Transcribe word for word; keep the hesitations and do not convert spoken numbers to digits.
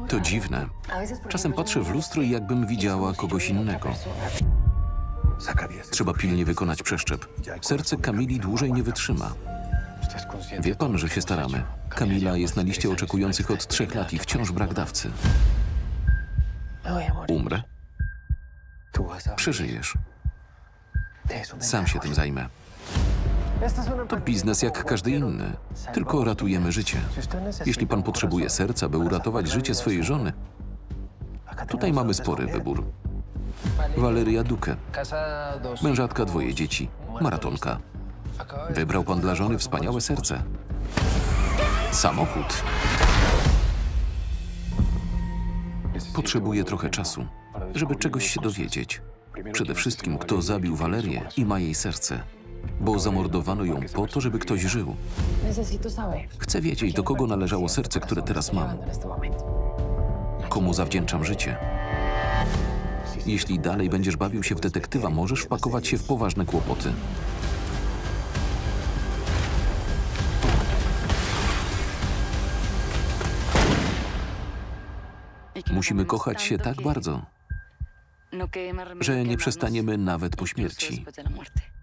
To dziwne. Czasem patrzę w lustro i jakbym widziała kogoś innego. Trzeba pilnie wykonać przeszczep. Serce Kamili dłużej nie wytrzyma. Wie pan, że się staramy. Kamila jest na liście oczekujących od trzech lat i wciąż brak dawcy. Umrę? Przeżyjesz. Sam się tym zajmę. To biznes jak każdy inny, tylko ratujemy życie. Jeśli pan potrzebuje serca, by uratować życie swojej żony, tutaj mamy spory wybór. Valeria Duque, mężatka, dwoje dzieci, maratonka. Wybrał pan dla żony wspaniałe serce. Samochód. Potrzebuje trochę czasu, żeby czegoś się dowiedzieć. Przede wszystkim, kto zabił Valerię i ma jej serce. Bo zamordowano ją po to, żeby ktoś żył. Chcę wiedzieć, do kogo należało serce, które teraz mam. Komu zawdzięczam życie. Jeśli dalej będziesz bawił się w detektywa, możesz wpakować się w poważne kłopoty. Musimy kochać się tak bardzo, że nie przestaniemy nawet po śmierci.